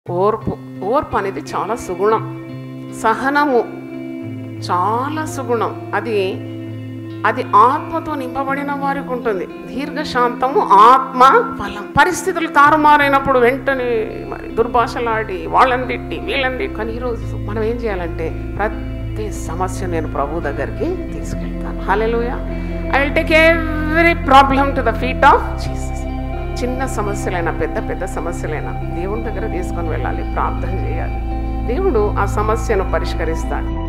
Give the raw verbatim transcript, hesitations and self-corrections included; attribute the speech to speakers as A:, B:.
A: ఓర్పు ఓర్పు అనేది చాలా సుగుణం. సహనము చాలా సుగుణం. అది అది ఆత్మతో నింపబడిన వారికి ఉంటుంది. దీర్ఘశాంతము ఆత్మ ఫలం. పరిస్థితులు తారుమారైనప్పుడు వెంటనే మరి దుర్భాషలాడి వాళ్ళని తిట్టి వీళ్ళని తిట్టి. కానీ ఈరోజు మనం ఏం చేయాలంటే ప్రతి సమస్య నేను ప్రభు దగ్గరికి తీసుకెళ్తాను. Hallelujah. I will take every problem to the feet of Jesus. చిన్న సమస్యలైనా పెద్ద పెద్ద సమస్యలైనా దేవుని దగ్గర తీసుకొని వెళ్ళాలి, ప్రార్థన చేయాలి. దేవుడు ఆ సమస్యను పరిష్కరిస్తాడు.